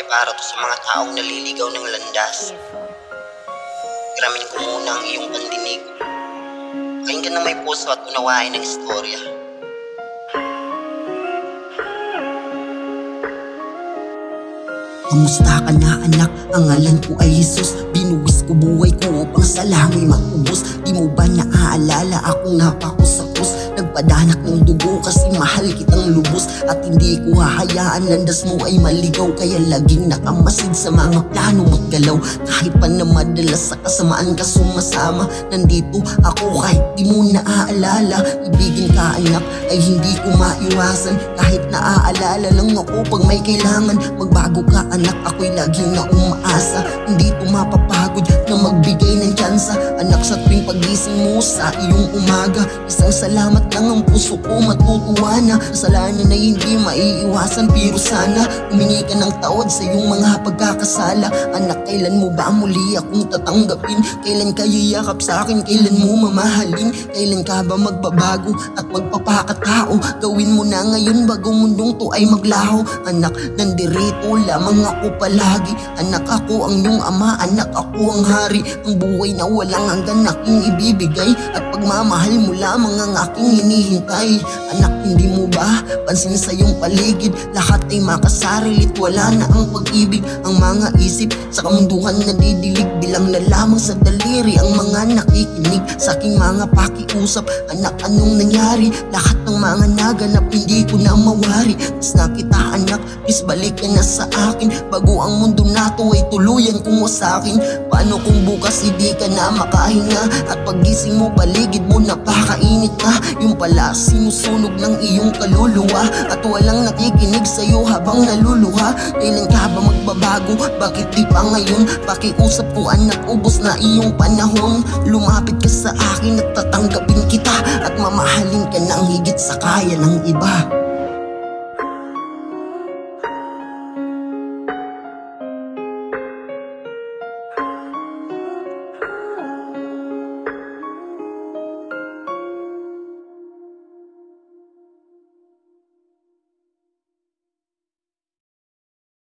para to sa mga taong naliligaw ng landas. Gramin ko muna ang iyong pandinig. Pakinggan na may puso at unawain ang istorya. Kamusta ka na anak? Ang ngalan ko ay Jesus. Binuwis ko buhay ko upang sa langit maubos. Di mo ba naaalala akong napakusakos? Nagpadanak ng dugo kasi mahal kitang lubos. At hindi ko hahayaan landas mo ay maligaw. Kaya laging nakamasid sa mga plano mo't galaw. Kahit pa na madalas sa kasamaan ka sumasama, nandito ako kahit di mo naaalala. Ibigin ka anak ay hindi ko maiwasan. Kahit naaalala lang ako pag may kailangan. Magbago ka anak, ako'y laging na umaasa. Hindi ko mapapagod na magbigay ng tsansa. Anak, sa tuwing pagising mo sa iyong umaga, isang salamat lang ang puso ko matutuwa na. Kasalanan na hindi maiiwasan, pero sana humingi ka ng tawad sa iyong mga pagkakasala. Anak, kailan mo ba muli akong tatanggapin? Kailan ka yiyakap sa akin? Kailan mo mamahalin? Kailan ka ba magbabago at magpapakatao? Gawin mo na ngayon bago mundong to ay maglaho. Anak, nandirito lamang ako palagi. Anak, ako ang iyong ama. Anak, ako ang hari. Ang buhay na walang hanggan aking ibibigay. At pagmamahal mo lamang ang aking hinihintay. Anak, hindi mo ba pansin sa iyong paligid? Lahat ay makasarilit, wala na ang pag-ibig. Ang mga isip sa kamunduhan nadidilig. Bilang na lamang sa daliri ang mga nakikinig sa aking mga pakiusap. Anak, anong nangyari? Lahat ng mga naganap hindi ko na mawari. Mas nakita anak, please balik ka na sa akin bago ang mundo nato ay tuluyan kung wasakin. Paano kung bukas hindi ka na makahinga? At pagising mo paligid mo napakainit na. Yung pala sinusunog ng iyong kaluluwa. At walang nakikinig sa'yo habang naluluha. Kailan ka ba magbabago? Bakit di pa ngayon? Pakiusap ko anak, ubos na iyong panahon. Lumapit ka sa akin at tatanggapin kita. At mamahalin ka ng higit sa kaya ng iba.